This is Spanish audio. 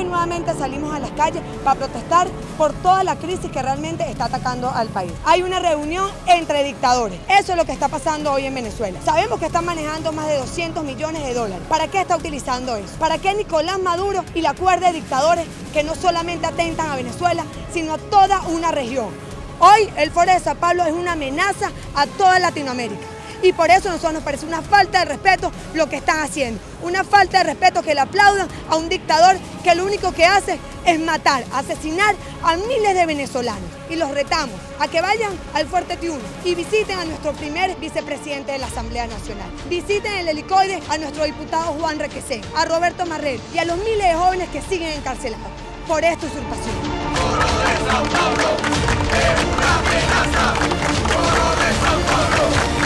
Hoy nuevamente salimos a las calles para protestar por toda la crisis que realmente está atacando al país. Hay una reunión entre dictadores. Eso es lo que está pasando hoy en Venezuela. Sabemos que están manejando más de 200 millones de dólares. ¿Para qué está utilizando eso? ¿Para qué Nicolás Maduro y la cuerda de dictadores que no solamente atentan a Venezuela, sino a toda una región? Hoy el Foro de Sao Paulo es una amenaza a toda Latinoamérica. Y por eso a nosotros nos parece una falta de respeto lo que están haciendo. Una falta de respeto que le aplaudan a un dictador que lo único que hace es matar, asesinar a miles de venezolanos. Y los retamos a que vayan al Fuerte Tiuno y visiten a nuestro primer vicepresidente de la Asamblea Nacional. Visiten el helicoide a nuestro diputado Juan Requesén, a Roberto Marrero y a los miles de jóvenes que siguen encarcelados por esta usurpación. Foro de Sao Paulo es una amenaza. Foro de Sao Paulo.